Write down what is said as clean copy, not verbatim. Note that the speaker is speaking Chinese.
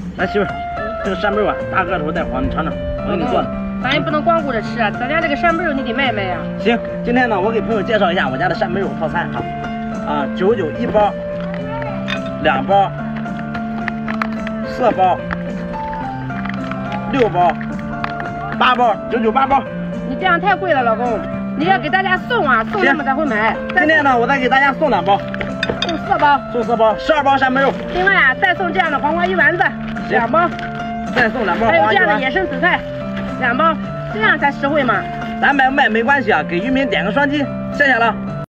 来媳妇儿，这个扇贝啊，大个头带黄，你尝尝，我给你做的。 咱也不能光顾着吃啊，咱家这个扇贝肉你得卖卖呀。 行，今天呢，我给朋友介绍一下我家的扇贝肉套餐啊，99一包，2包，4包，6包，8包，998包。 你这样太贵了，老公，你要给大家送啊，送他们才会买。 今天呢，我再给大家送2包， 送4包， 送4包，12包扇贝肉。 另外啊，再送这样的黄瓜鱼丸子2包， 再送2包。 还有这样的野生紫菜2包，这样才实惠嘛。 咱买不卖没关系啊，给渔民点个双击，谢谢了。